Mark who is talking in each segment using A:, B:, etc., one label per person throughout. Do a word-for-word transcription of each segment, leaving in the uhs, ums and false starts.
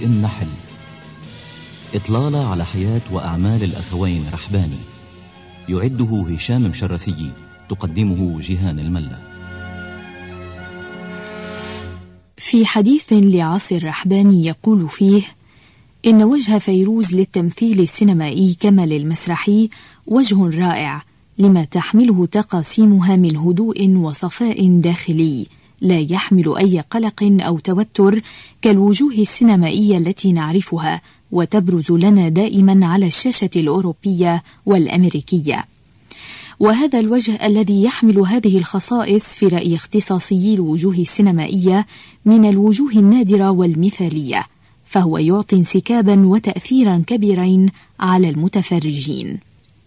A: النحل، إطلالة على حياة وأعمال الأخوين رحباني، يعده هشام مشرفي، تقدمه جيهان الملا.
B: في حديث لعاصي الرحباني يقول فيه: إن وجه فيروز للتمثيل السينمائي كما للمسرحي وجه رائع، لما تحمله تقاسيمها من هدوء وصفاء داخلي لا يحمل أي قلق أو توتر كالوجوه السينمائية التي نعرفها وتبرز لنا دائما على الشاشة الأوروبية والأمريكية. وهذا الوجه الذي يحمل هذه الخصائص في رأي اختصاصيي الوجوه السينمائية من الوجوه النادرة والمثالية، فهو يعطي انسكابا وتأثيرا كبيرين على المتفرجين.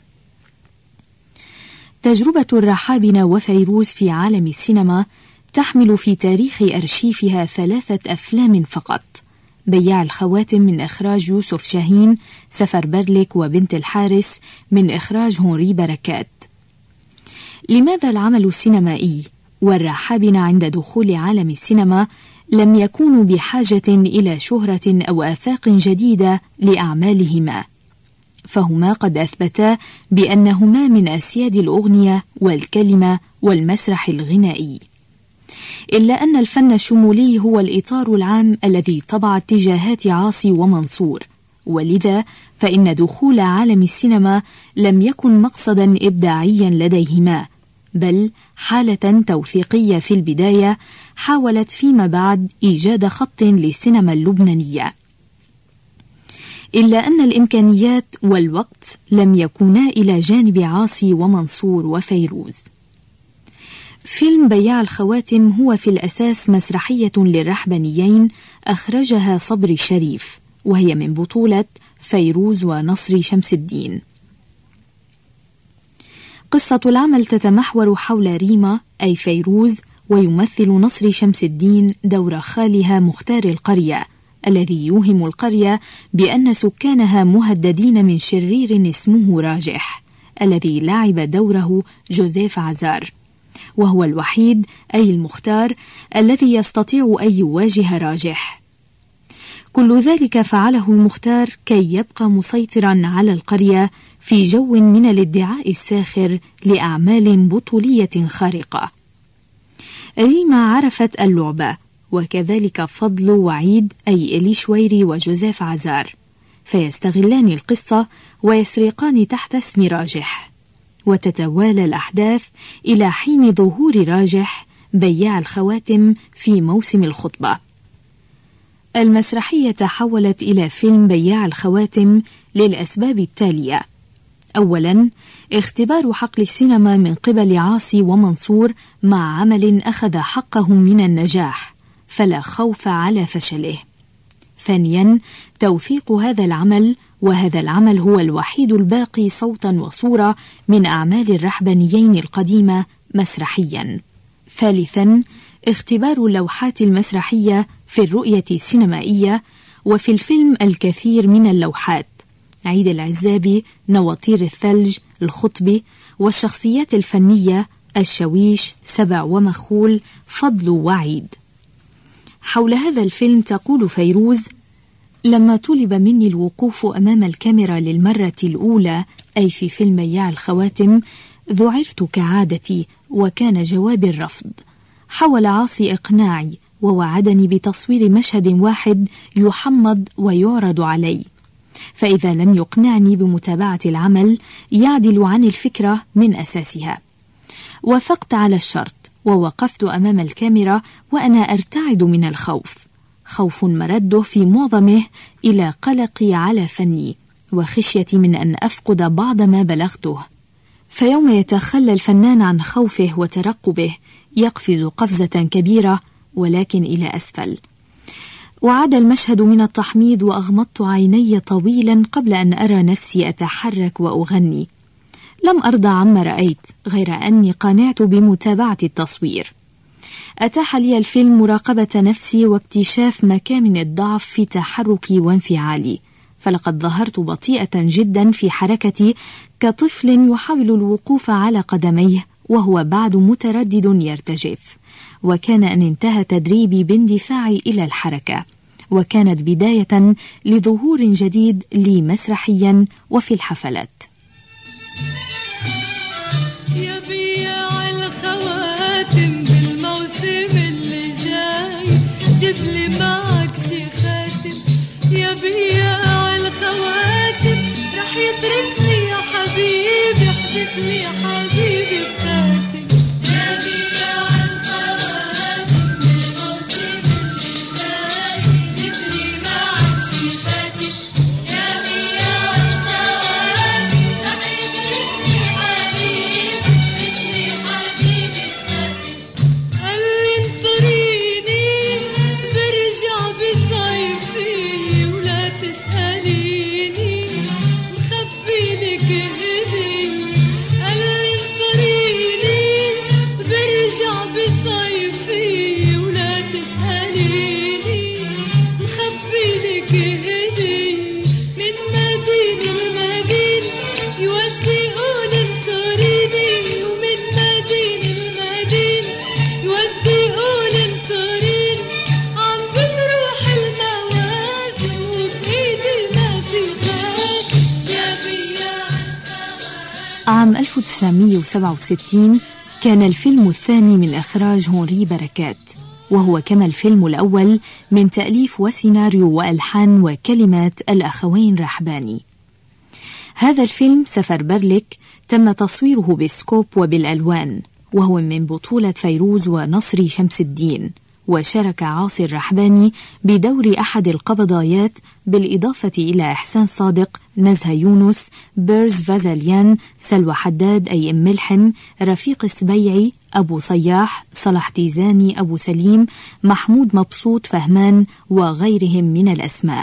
B: تجربة الرحابنة وفيروز في عالم السينما تحمل في تاريخ أرشيفها ثلاثة أفلام فقط: بياع الخواتم من إخراج يوسف شاهين، سفر برلك وبنت الحارس من إخراج هنري بركات. لماذا العمل السينمائي والرحابنة عند دخول عالم السينما لم يكونوا بحاجة إلى شهرة أو آفاق جديدة لأعمالهما؟ فهما قد أثبتا بأنهما من أسياد الأغنية والكلمة والمسرح الغنائي، إلا أن الفن الشمولي هو الإطار العام الذي طبع اتجاهات عاصي ومنصور، ولذا فإن دخول عالم السينما لم يكن مقصدا إبداعيا لديهما، بل حالة توثيقية في البداية حاولت فيما بعد إيجاد خط للسينما اللبنانية. إلا أن الإمكانيات والوقت لم يكونا إلى جانب عاصي ومنصور وفيروز. فيلم بياع الخواتم هو في الأساس مسرحية للرحبانيين أخرجها صبري الشريف، وهي من بطولة فيروز ونصري شمس الدين. قصة العمل تتمحور حول ريما أي فيروز، ويمثل نصري شمس الدين دور خالها مختار القرية، الذي يوهم القرية بأن سكانها مهددين من شرير اسمه راجح، الذي لعب دوره جوزيف عزار، وهو الوحيد أي المختار الذي يستطيع أن يواجه راجح. كل ذلك فعله المختار كي يبقى مسيطرا على القرية في جو من الادعاء الساخر لأعمال بطولية خارقة. ريما عرفت اللعبة، وكذلك فضل وعيد أي إلي شويري وجوزيف عزار، فيستغلان القصة ويسرقان تحت اسم راجح، وتتوالى الأحداث إلى حين ظهور راجح بياع الخواتم في موسم الخطبة. المسرحية تحولت إلى فيلم بياع الخواتم للأسباب التالية: أولا، اختبار حقل السينما من قبل عاصي ومنصور مع عمل أخذ حقهم من النجاح فلا خوف على فشله. ثانيا، توثيق هذا العمل، وهذا العمل هو الوحيد الباقي صوتا وصورة من أعمال الرحبانيين القديمة مسرحيا. ثالثا، اختبار اللوحات المسرحية في الرؤية السينمائية، وفي الفيلم الكثير من اللوحات: عيد العزابي، نواطير الثلج، الخطبي، والشخصيات الفنية الشويش، سبع ومخول، فضل وعيد. حول هذا الفيلم تقول فيروز: لما طلب مني الوقوف أمام الكاميرا للمرة الأولى أي في فيلم بياع الخواتم ذعرت كعادتي، وكان جوابي الرفض. حاول عاصي إقناعي ووعدني بتصوير مشهد واحد يحمض ويعرض علي، فإذا لم يقنعني بمتابعة العمل يعدل عن الفكرة من أساسها. وافقت على الشرط ووقفت أمام الكاميرا وأنا أرتعد من الخوف، خوف مرده في معظمه إلى قلقي على فني وخشيتي من أن أفقد بعض ما بلغته. فيوم يتخلى الفنان عن خوفه وترقبه يقفز قفزة كبيرة ولكن إلى أسفل. وعاد المشهد من التحميض وأغمضت عيني طويلا قبل أن أرى نفسي أتحرك وأغني. لم أرضى عما رأيت، غير أني قانعت بمتابعة التصوير. أتاح لي الفيلم مراقبة نفسي واكتشاف مكامن الضعف في تحركي وانفعالي، فلقد ظهرت بطيئة جدا في حركتي كطفل يحاول الوقوف على قدميه وهو بعد متردد يرتجف، وكان أن انتهى تدريبي باندفاعي إلى الحركة، وكانت بداية لظهور جديد لي مسرحيا وفي الحفلات.
C: يا بياع الخواتم بالموسم اللي جاي جيب لي معك شي خاتم، يا بياع الخواتم رح يتركني يا حبيبي احبسني يا حبيبي بخاتم، يا بياع الخواتم بالموسم اللي جاي جيب لي معك شي خاتم، يا بياع الخواتم رح يتركني حبيبي احبسني حبيبي بخاتم. قال لي انطريني برجع بصيفي ولا تسأليني مخبي لك هدية، قال لي انطريني برجع بصيفي ولا تسأليني مخبي لك هدية، من مدينة لمدينة يودي قول انطريني، ومن مدينة لمدينة يودي قول انطريني، عم بتروح المواسم وبإيدي ما في خاتم، يا بياع الخواتم.
B: عام ألف وتسعمئة وسبعة وستين كان الفيلم الثاني من إخراج هنري بركات، وهو كما الفيلم الأول من تأليف وسيناريو وألحان وكلمات الأخوين رحباني. هذا الفيلم سفر برلك تم تصويره بالسكوب وبالألوان، وهو من بطولة فيروز ونصري شمس الدين، وشارك عاصي الرحباني بدور أحد القبضايات بالإضافة إلى إحسان صادق، نزهة يونس، بيرز فازاليان، سلوى حداد أي أم ملحم، رفيق السبيعي، أبو صياح، صلاح تيزاني، أبو سليم، محمود مبسوط فهمان وغيرهم من الأسماء.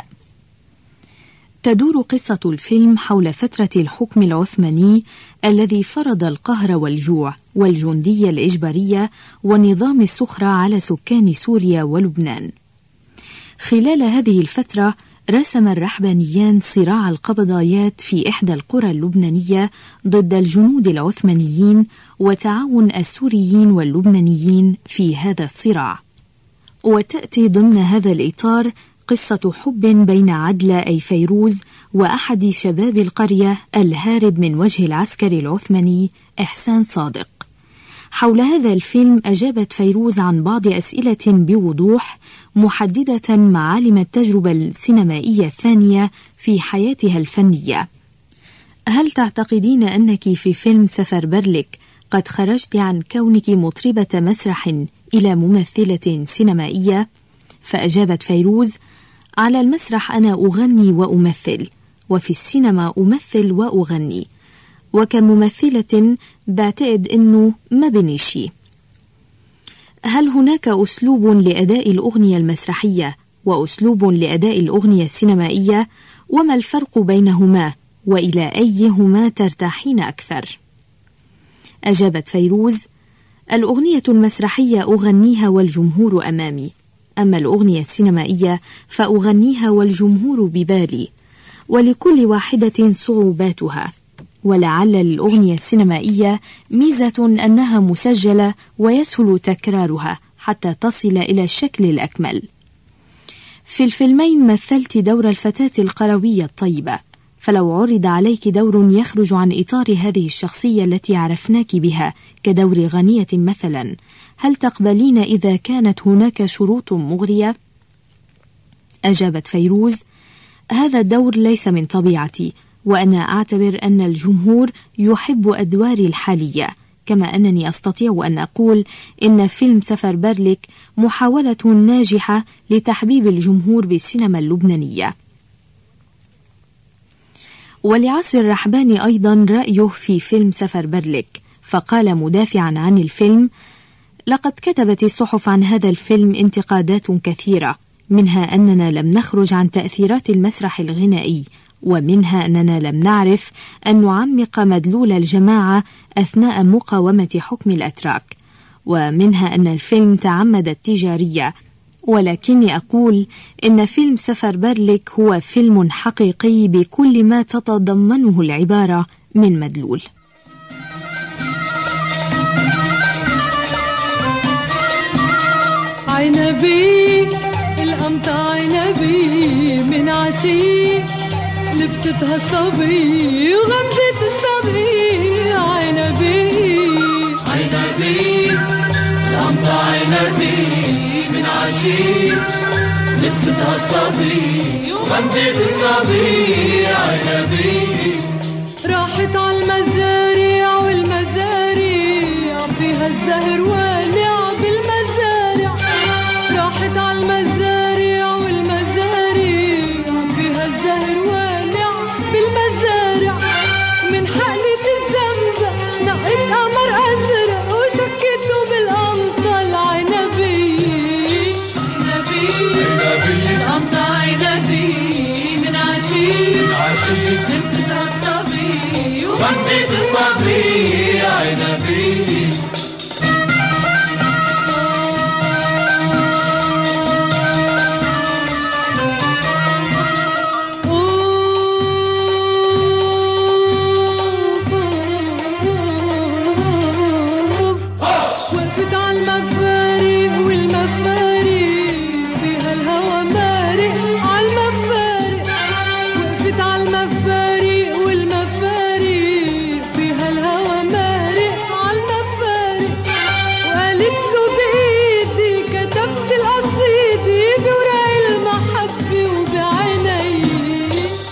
B: تدور قصة الفيلم حول فترة الحكم العثماني الذي فرض القهر والجوع والجندية الإجبارية ونظام السخرة على سكان سوريا ولبنان. خلال هذه الفترة رسم الرحبانيان صراع القبضايات في إحدى القرى اللبنانية ضد الجنود العثمانيين وتعاون السوريين واللبنانيين في هذا الصراع. وتأتي ضمن هذا الإطار قصة حب بين عدلة أي فيروز وأحد شباب القرية الهارب من وجه العسكر العثماني إحسان صادق. حول هذا الفيلم أجابت فيروز عن بعض أسئلة بوضوح، محددة معالم التجربة السينمائية الثانية في حياتها الفنية. هل تعتقدين أنك في فيلم سفر برلك قد خرجت عن كونك مطربة مسرح إلى ممثلة سينمائية؟ فأجابت فيروز: على المسرح أنا أغني وأمثل، وفي السينما أمثل وأغني، وكممثلة بعتقد أنه ما بني شي. هل هناك أسلوب لأداء الأغنية المسرحية وأسلوب لأداء الأغنية السينمائية؟ وما الفرق بينهما؟ وإلى أيهما ترتاحين أكثر؟ أجابت فيروز: الأغنية المسرحية أغنيها والجمهور أمامي، أما الأغنية السينمائية فأغنيها والجمهور ببالي، ولكل واحدة صعوباتها، ولعل للأغنية السينمائية ميزة أنها مسجلة ويسهل تكرارها حتى تصل إلى الشكل الأكمل. في الفيلمين مثلت دور الفتاة القروية الطيبة، فلو عرض عليك دور يخرج عن إطار هذه الشخصية التي عرفناك بها كدور غنية مثلا، هل تقبلين إذا كانت هناك شروط مغرية؟ أجابت فيروز: هذا الدور ليس من طبيعتي، وأنا أعتبر أن الجمهور يحب أدواري الحالية، كما أنني أستطيع أن أقول إن فيلم سفر برلك محاولة ناجحة لتحبيب الجمهور بالسينما اللبنانية. ولعاصي الرحباني أيضا رأيه في فيلم سفر برلك، فقال مدافعا عن الفيلم: لقد كتبت الصحف عن هذا الفيلم انتقادات كثيرة، منها أننا لم نخرج عن تأثيرات المسرح الغنائي، ومنها أننا لم نعرف أن نعمق مدلول الجماعة أثناء مقاومة حكم الأتراك، ومنها أن الفيلم تعمد التجارية، ولكني أقول إن فيلم سفر برلك هو فيلم حقيقي بكل ما تتضمنه العبارة من مدلول.
C: عنبي الأرض قمطة عنبي من عشي لبستها الصبي وغمزة الصبي عنبي
D: عنبي قمطة عنبي من عشي لبستها الصبي وغمزة الصبي عنبي.
C: راحت على المزارع والمزارع فيها الزهر والع بالمزارع. راحت على المزارع والمزارع فيها الزهر والع بالمزارع. من حقلة الزنبق نقت قمر أزرق وشكته بالقمطة العنبي. عنبي القمطة عنبي من عشي لبستها الصبي وغمزة الصبي عنبي. وقفت على المفارق والمفارق فيها الهوى مارق على المفارق. وقفت على المفارق والمفارق فيها الهوى مارق على المفارق. وقالت له بإيدي كتبت القصيدة بورق المحبة وبعيني.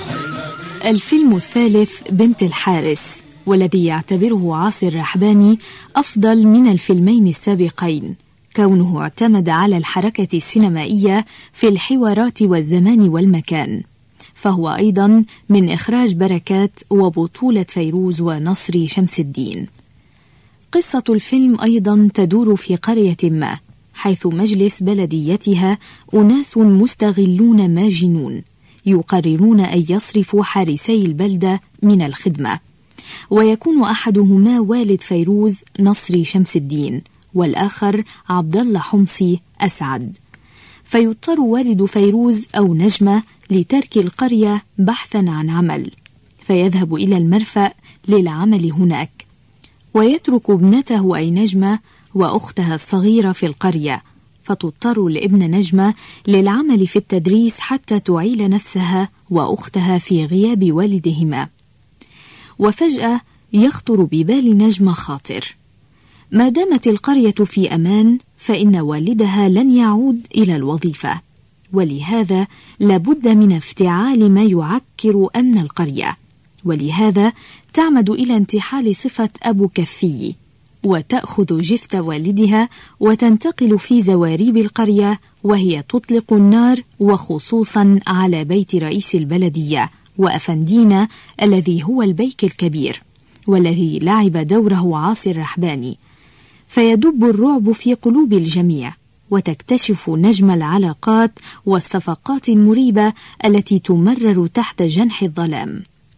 B: الفيلم الثالث بنت الحارس، والذي يعتبره عاصي الرحباني أفضل من الفيلمين السابقين كونه اعتمد على الحركة السينمائية في الحوارات والزمان والمكان، فهو أيضا من إخراج بركات وبطولة فيروز ونصري شمس الدين. قصة الفيلم أيضا تدور في قرية ما، حيث مجلس بلديتها أناس مستغلون ماجنون يقررون أن يصرفوا حارسي البلدة من الخدمة، ويكون أحدهما والد فيروز نصري شمس الدين، والآخر عبد الله حمصي أسعد. فيضطر والد فيروز أو نجمة لترك القرية بحثا عن عمل، فيذهب إلى المرفأ للعمل هناك، ويترك ابنته أي نجمة وأختها الصغيرة في القرية، فتضطر الابن نجمة للعمل في التدريس حتى تعيل نفسها وأختها في غياب والدهما. وفجأة يخطر ببال نجمة خاطر: ما دامت القرية في أمان فإن والدها لن يعود إلى الوظيفة، ولهذا لابد من افتعال ما يعكر أمن القرية، ولهذا تعمد إلى انتحال صفة أبو كفي، وتأخذ جثة والدها وتنتقل في زواريب القرية، وهي تطلق النار وخصوصا على بيت رئيس البلدية وأفندينا الذي هو البيك الكبير، والذي لعب دوره عاصي الرحباني. فيدب الرعب في قلوب الجميع، وتكتشف نجم العلاقات والصفقات المريبة التي تمرر تحت جنح الظلام.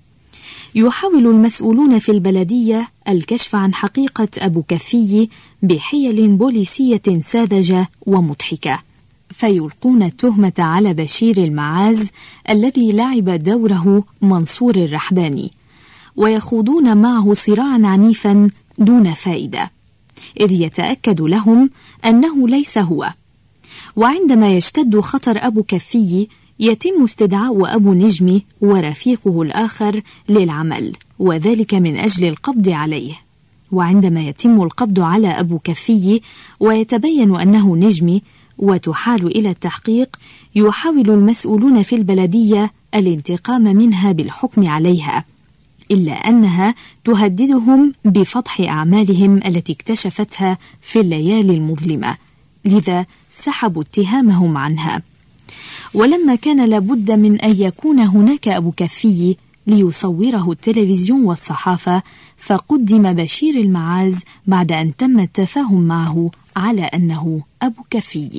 B: يحاول المسؤولون في البلدية الكشف عن حقيقة أبو كفي بحيل بوليسية ساذجة ومضحكة، فيلقون التهمة على بشير المعاز الذي لعب دوره منصور الرحباني، ويخوضون معه صراعا عنيفا دون فائدة، إذ يتأكد لهم أنه ليس هو. وعندما يشتد خطر أبو كفي يتم استدعاء أبو نجمي ورفيقه الآخر للعمل، وذلك من أجل القبض عليه. وعندما يتم القبض على أبو كفي ويتبين أنه نجمي وتحال إلى التحقيق، يحاول المسؤولون في البلدية الانتقام منها بالحكم عليها، إلا أنها تهددهم بفضح أعمالهم التي اكتشفتها في الليالي المظلمة، لذا سحبوا اتهامهم عنها. ولما كان لابد من أن يكون هناك أبو كفي ليصوره التلفزيون والصحافة، فقدم بشير المعاز بعد أن تم التفاهم معه على أنه أبو كفي.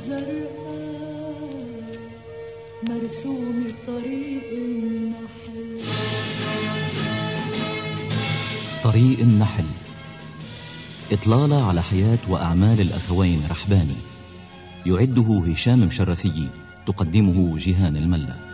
C: الزرقاء مرسوم طريق النحل.
A: طريق النحل، إطلالة على حياة وأعمال الأخوين رحباني، يعده هشام مشرفي، تقدمه جيهان الملا.